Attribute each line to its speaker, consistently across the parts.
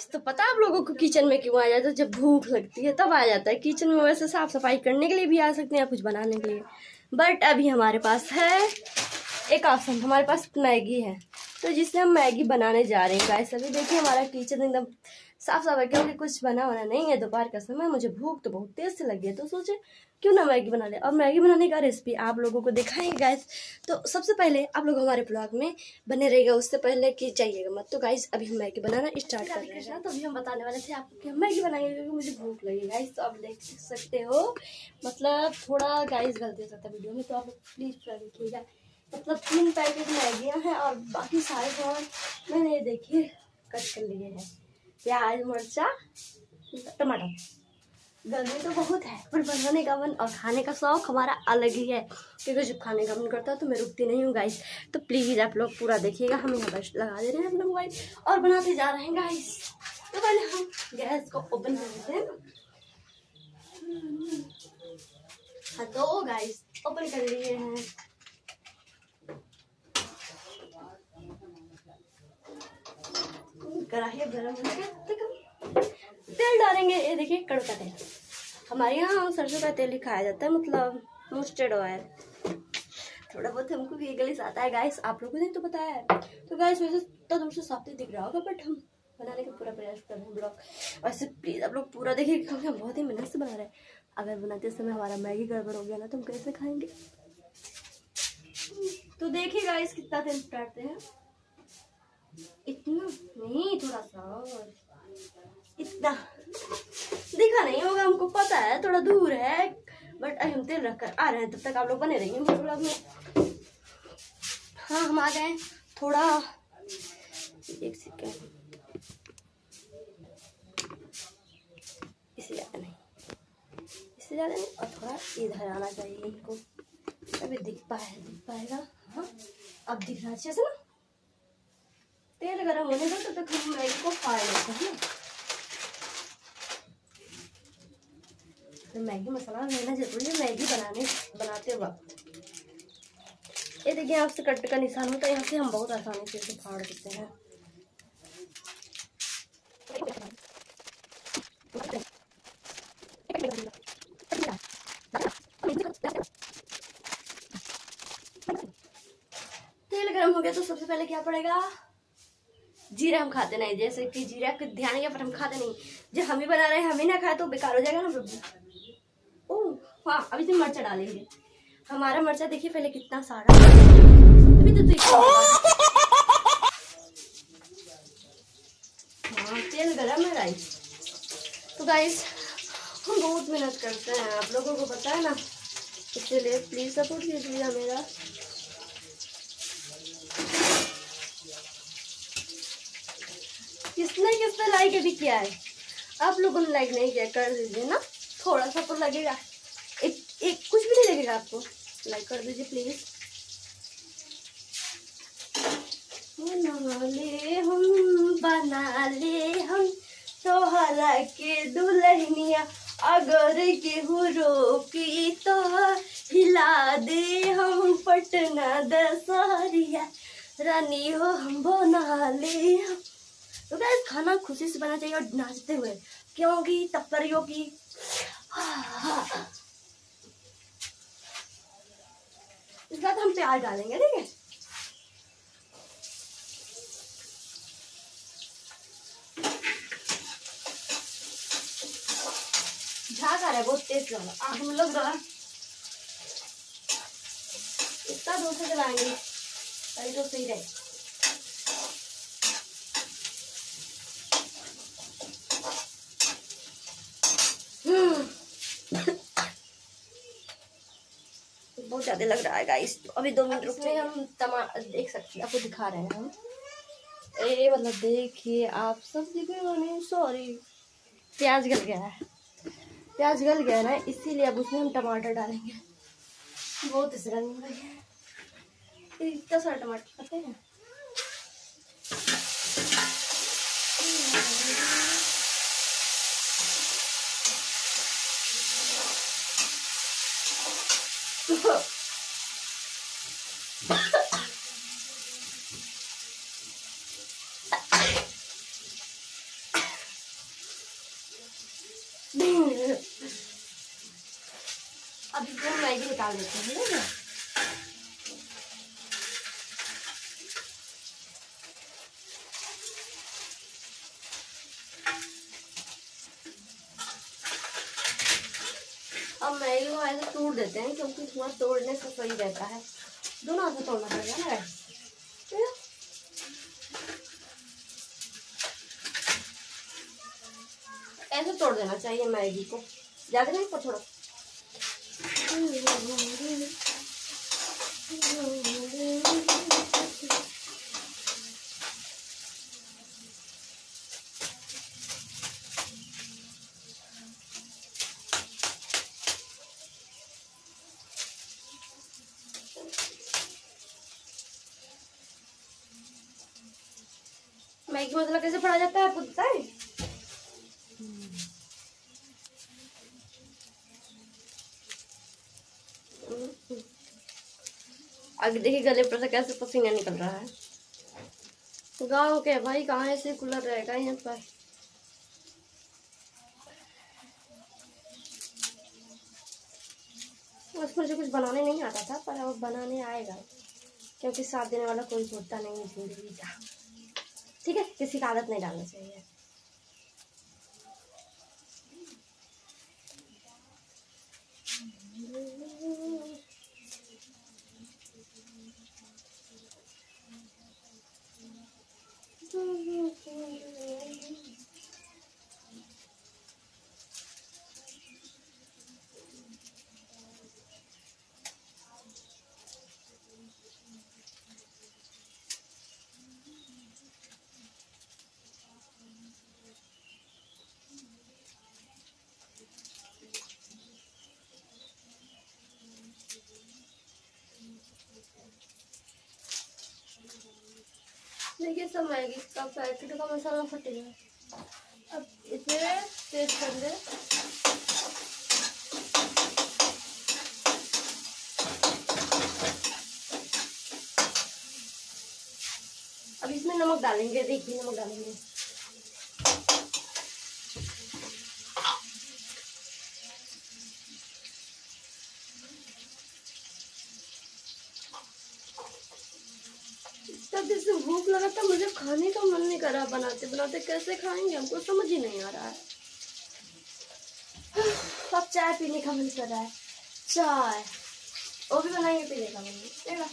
Speaker 1: Guys, तो पता आप लोगों को किचन में क्यों आ जाता है? जब भूख लगती है तब आ जाता है किचन में। वैसे साफ सफाई करने के लिए भी आ सकते हैं या कुछ बनाने के लिए, बट अभी हमारे पास है एक ऑप्शन, हमारे पास मैगी है, तो जिससे हम मैगी बनाने जा रहे हैं गाइस। अभी देखिए हमारा किचन एकदम साफ साफ है, क्योंकि कुछ बना होना नहीं है। दोपहर का समय, मुझे भूख तो बहुत तेज से लगी है, तो सोचे क्यों ना मैगी बना ले। और मैगी बनाने का रेसिपी आप लोगों को दिखाएंगे गाइस। तो सबसे पहले आप लोग हमारे ब्लॉग में बने रहेगा, उससे पहले कि जाइएगा मत। तो गाइस अभी हम मैगी बनाना स्टार्ट कर रहे हैं। तो अभी हम बताने वाले थे आपको कि हम मैगी बनाएंगे, क्योंकि मुझे भूख लगी गाइस। तो आप देख सकते हो, मतलब थोड़ा गाइस गलती हो सकता है वीडियो में, तो आप प्लीज पूरा देखिएगा। मतलब 3 पैकेट मैगियाँ हैं और बाकी सारे सामान मैंने देखिए कट कर लिए हैं। प्याज, मिर्चा, टमाटर। गर्मी तो बहुत है, पर बनाने का मन और खाने का शौक हमारा अलग ही है, क्योंकि जब खाने का मन करता है तो मैं रुकती नहीं हूँ गाइस। तो प्लीज़ आप लोग पूरा देखिएगा। हम यहाँ पर लगा दे रहे हैं अपना मोबाइल और बनाते जा रहे हैं गाइस। तो पहले हम गैस को ओपन कर देते हैं। हाँ तो गाइस ओपन कर लिए हैं। कढ़ाई गरम हो गया, तेल डालेंगे। ये देखिए कड़का तेल, हमारे यहाँ सरसों का तेल ही खाया जाता है, मतलब मस्टर्ड ऑयल। थोड़ा बहुत हमको भी इंग्लिश आता है गाइस, आप लोगों ने तो पता है। तो गाइस वैसे तो तुमसे साफ दिख रहा होगा, बट हम बनाने का पूरा प्रयास कर रहे हैं ब्लॉग। वैसे प्लीज आप लोग पूरा देखिए, क्योंकि हम बहुत ही मेहनत से बना रहे हैं। अगर बनाते समय हमारा मैगी गड़बड़ हो गया ना, तो हम कैसे खाएंगे। तो देखिए गाइस कितना तेल डालते हैं। इतना नहीं, थोड़ा सा, इतना दिखा नहीं होगा, हमको पता है थोड़ा दूर है, बट अभी हम तेल रखकर आ रहे हैं। तब तक आप लोग बने रहिए मेरे ब्लॉग में। हाँ हम आ गए। थोड़ा एक सेकेंड, इससे ज़्यादा नहीं, इससे ज़्यादा नहीं, और थोड़ा इधर आना चाहिए इनको, अभी दिख पाएगा। हाँ अब दिख रहा अच्छे से ना। तेल गरम होने दो, तब तक हम मैगी को फ्राई लेते हैं। तो मैगी मसाला लेना जरूरी है मैगी बनाते वक्त। ये देखिए यहाँ से कट का निशान होता है, यहाँ से हम बहुत आसानी से इसे फाड़ देते हैं। तेल गरम हो गया तो सबसे पहले क्या पड़ेगा, जीरा। हम खाते नहीं, जैसे कि जीरा का ध्यान है, पर हम खाते नहीं। जब हम ही बना रहे हैं, हम ही ना खाए तो बेकार हो जाएगा ना प्रभु। ओह हाँ, अभी तो मिर्चा डालेंगे। हमारा मिर्चा देखिए पहले कितना सारा, अभी तो हाँ तेल गरम है गाइस। तो गाइस हम बहुत मेहनत करते हैं, आप लोगों को पता है ना, इसलिए प्लीज सपोर्ट कीजिएगा मेरा। किसने लाइक अभी किया है? आप लोगों ने लाइक नहीं किया, कर दीजिए ना, थोड़ा सा तो लगेगा। एक कुछ भी नहीं लगेगा आपको, लाइक कर दीजिए प्लीज। बना ले हम तोहरा के दुल्हनिया, अगर केहू रोकी तो हिला दे हम पटना दशहरिया, रानी हो हम बना ले हम। तो गाइस खाना खुशी से बनाना चाहिए और नाचते हुए, क्योंकि तपरियों की इसके बाद हम प्याज डालेंगे, ठीक है। झाग आ रहा है बहुत तेज वाला, हम लोग इतना दूर से जलाएंगे तभी तो सही रहे। बहुत ज्यादा लग रहा है गाइस। तो अभी 2 मिनट रुकने हम टमाटर देख सकते हैं, आपको दिखा रहे हैं हम। ए मतलब देखिए आप सब दिखे, सॉरी प्याज गल गया है, प्याज गल गया ना, इसीलिए अब उसमें हम टमाटर डालेंगे। बहुत इस रंग में है, इतना सारा टमाटर खाते हैं। अभी तो मैगी निकाल देते हैं ना। अब मैगी को ऐसे तोड़ देते हैं क्योंकि थोड़ा तोड़ने से सही रहता है। दोनों हाथ से तोड़ना पड़ेगा ना। ऐसे तोड़ देना चाहिए मैगी को, ज्यादा नहीं पर थोड़ा। मैगी मसाला कैसे पड़ा जाता है आपको पता है? आगे देखिए गले पर से कैसे पसीना निकल रहा है। गाँव के भाई कहाँ ऐसे कूलर रहेगा यहाँ पर। उसमें मुझे कुछ बनाने नहीं आता था पर अब बनाने आएगा क्योंकि साथ देने वाला कोई होता नहीं है जिंदगी का। ठीक है, किसी का आदत नहीं डालना चाहिए। देखिए सब मैगी का पैकेट का मसाला फट गया। अब इसे तेज कर दे। अब इसमें नमक डालेंगे, देखिए नमक डालेंगे। तब जैसे भूख लगा था मुझे खाने का मन नहीं कर रहा। बनाते बनाते कैसे खाएंगे हमको समझ ही नहीं आ रहा है। अब चाय पीने का मन कर रहा है। चाय वो भी बनाएंगे, पीने का मन देगा।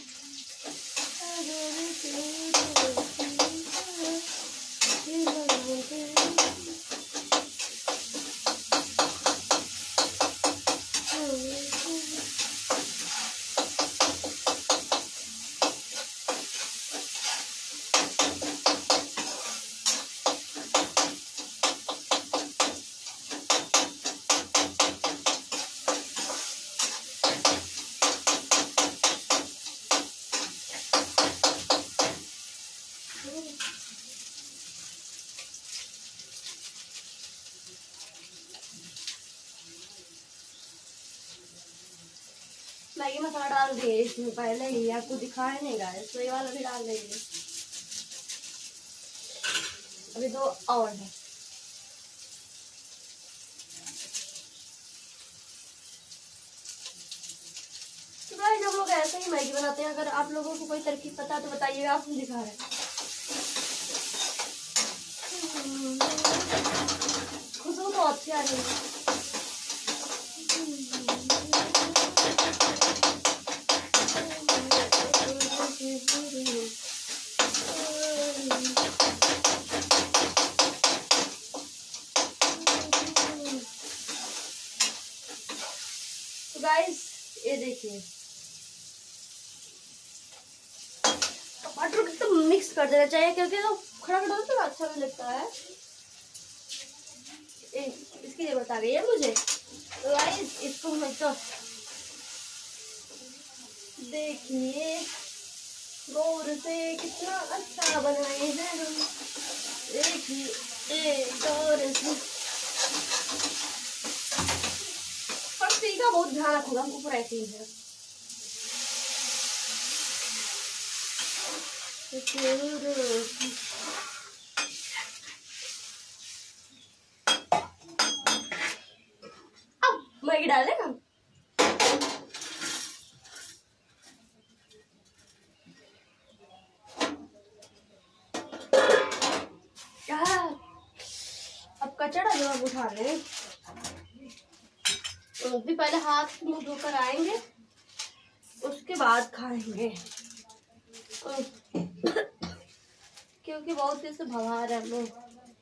Speaker 1: मैगी मसाला डाल दिए इसमें पहले ही, आपको दिखाया नहीं रहा है तो ये वाला भी डाल देंगे। अभी दो और है। तो भाई जब लोग ऐसे ही मैगी बनाते हैं, अगर आप लोगों को कोई तरकीब पता है तो बताइएगा। आप दिखा रहे हैं खुशबू तो अच्छी आ रही है। तो गाइस ये देखिए टमाटर को तो मिक्स कर देना चाहिए क्योंकि तो खड़ा खड़ा तो अच्छा भी लगता है। इसकी जरूरत आ गई है मुझे। तो गाइस इसको मैं तो देखिए गौर से कितना अच्छा बनाए हैं हम। देखिए गौर से का बहुत ध्यान रखूंगा, हमको पूरा ऐसे ही है। डाले ना। अब कचड़ा जो अब उठा ले, भी पहले हाथ मुंह धोकर आएंगे, उसके बाद खाएंगे क्योंकि बहुत ही से भवार है हम लोग।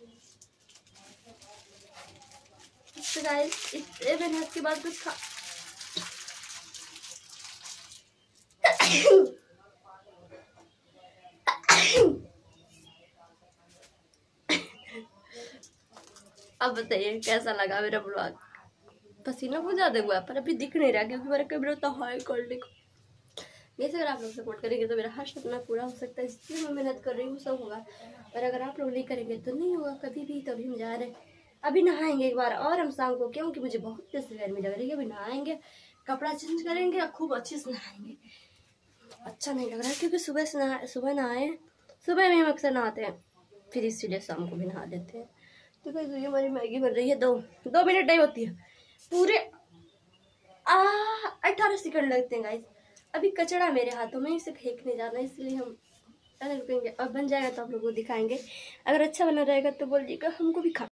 Speaker 1: इतने मेहनत के बाद कुछ खा अब बताइए कैसा लगा मेरा ब्लॉग। पसीना बहुत ज्यादा हुआ पर अभी दिख नहीं रहा क्योंकि मेरा कैमरा तो हाई क्वालिटी का। जैसे अगर आप लोग सपोर्ट करेंगे तो मेरा हर सपना पूरा हो सकता है, इसलिए मैं मेहनत कर रही हूँ, सब होगा। पर अगर आप लोग नहीं करेंगे तो नहीं होगा कभी भी। तो अभी हम जा रहे हैं, अभी नहाएंगे एक बार और हम शाम को, क्योंकि मुझे बहुत तेज गर्मी लग रही है। अभी नहाएंगे, कपड़ा चेंज करेंगे और खूब अच्छे से नहाएंगे। अच्छा नहीं लग रहा है क्योंकि सुबह नहाए, सुबह में हम अक्सर नहाते हैं, फिर इसीलिए शाम को भी नहा लेते हैं। तो गाइस ये हमारी मैगी बन रही है, 2 मिनट नहीं होती है, पूरे 18 सेकंड लगते हैं गाइस। अभी कचड़ा मेरे हाथों में, इसे फेंकने जाना, इसलिए हम रुकेंगे। अब बन जाएगा तो आप लोगों को दिखाएंगे। अगर अच्छा बना रहेगा तो बोलिएगा हमको भी खा